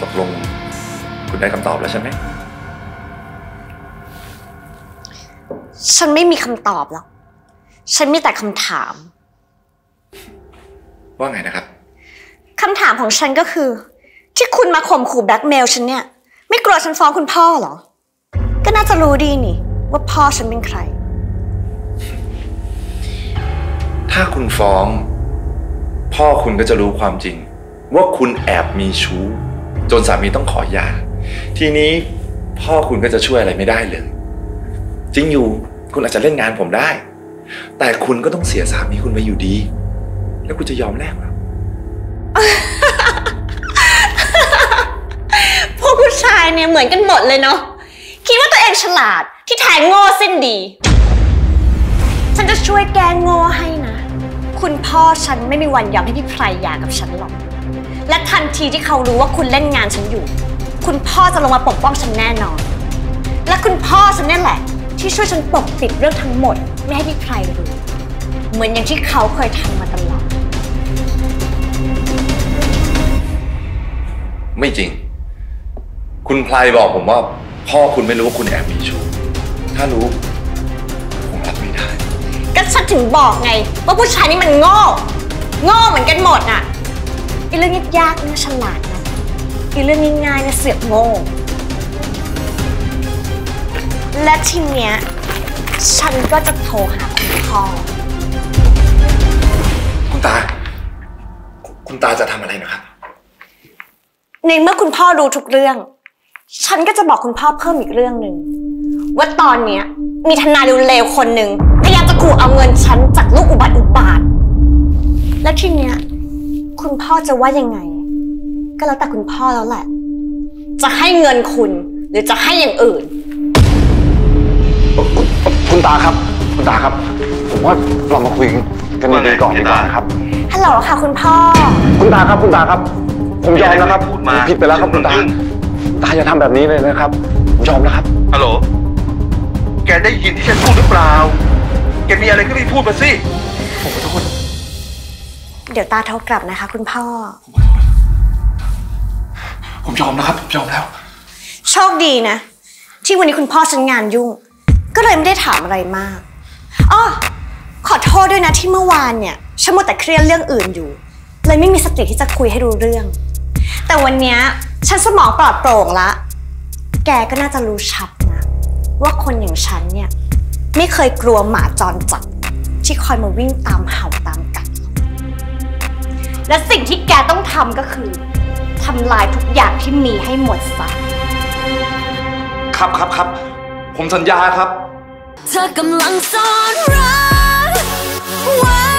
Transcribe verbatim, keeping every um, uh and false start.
ตกลงคุณได้คำตอบแล้วใช่ไหมฉันไม่มีคำตอบหรอกฉันมีแต่คำถามว่าไงนะครับคำถามของฉันก็คือที่คุณมาข่มขู่แบล็กเมลฉันเนี่ยไม่กลัวฉันฟ้องคุณพ่อเหรอก็น่าจะรู้ดีนี่ว่าพ่อฉันเป็นใครถ้าคุณฟ้องพ่อคุณก็จะรู้ความจริงว่าคุณแอบมีชู้จนสามีต้องขอหย่าทีนี้พ่อคุณก็จะช่วยอะไรไม่ได้เลยจริงอยู่คุณอาจจะเล่นงานผมได้แต่คุณก็ต้องเสียสามีคุณไปอยู่ดีแล้วคุณจะยอมแลกหรอพวกผู้ชายเนี่ยเหมือนกันหมดเลยเนาะคิดว่าตัวเองฉลาดที่แท้โง่สิ้นดีฉันจะช่วยแก้โง่ให้นะคุณพ่อฉันไม่มีวันยอมให้พี่ไพรหย่ากับฉันหรอกและทันทีที่เขารู้ว่าคุณเล่นงานฉันอยู่คุณพ่อจะลงมาปกป้องฉันแน่นอนและคุณพ่อฉันนี่แหละที่ช่วยฉันปกปิดเรื่องทั้งหมดไม่ให้พี่ไพรรู้เหมือนอย่างที่เขาเคยทำมาตลอดไม่จริงคุณไพรบอกผมว่าพ่อคุณไม่รู้ว่าคุณแอบมีชู้ถ้ารู้ผมรับไม่ได้ก็ฉันถึงบอกไงว่าผู้ชายนี่มันโง่โง่เหมือนกันหมดอ่ะไอ้เรื่องยากๆเนี่ยฉลาดนะไอ้เรื่องง่ายๆเนี่ยเสือกโง่และทีเนี้ยฉันก็จะโทรหาคุณพ่อคุณตาคุณตาจะทำอะไรนะครับในเมื่อคุณพ่อรู้ทุกเรื่องฉันก็จะบอกคุณพ่อเพิ่มอีกเรื่องหนึ่งว่าตอนเนี้ยมีทนายเลวๆคนหนึ่งพยายามจะขู่เอาเงินฉันจากลูกอุบัติอุบาทและทีเนี้ยคุณพ่อจะว่ายังไงก็แล้วแต่คุณพ่อแล้วแหละจะให้เงินคุณหรือจะให้อย่างอื่นคุณตาครับคุณตาครับผมว่าเรามาคุยกันดีๆก่อนดีกว่าครับฮัลโหลค่ะคุณพ่อคุณตาครับคุณตาครับผมยอมนะครับผิดไปแล้วครับคุณตาตาอย่าทำแบบนี้เลยนะครับผมยอมแล้วครับฮัลโหลแกได้ยินที่ฉันพูดหรือเปล่าแกมีอะไรก็รีบพูดมาสิผมขอโทษเดี๋ยวตาโทรกลับนะคะคุณพ่อผมยอมนะครับผมยอมแล้วโชคดีนะที่วันนี้คุณพ่อฉันงานยุ่งก็เลยไม่ได้ถามอะไรมากอ้อขอโทษด้วยนะที่เมื่อวานเนี่ยฉันมัวแต่เครียดเรื่องอื่นอยู่เลยไม่มีสติที่จะคุยให้รู้เรื่องแต่วันนี้ฉันสมองปลอดโปร่งละแกก็น่าจะรู้ชัดนะว่าคนอย่างฉันเนี่ยไม่เคยกลัวหมาจรจัดที่คอยมาวิ่งตามเห่าตามกัดและสิ่งที่แกต้องทำก็คือทำลายทุกอย่างที่มีให้หมดซะครับครับครับผมสัญญาครับเธอกำลังซ่อนรักไว้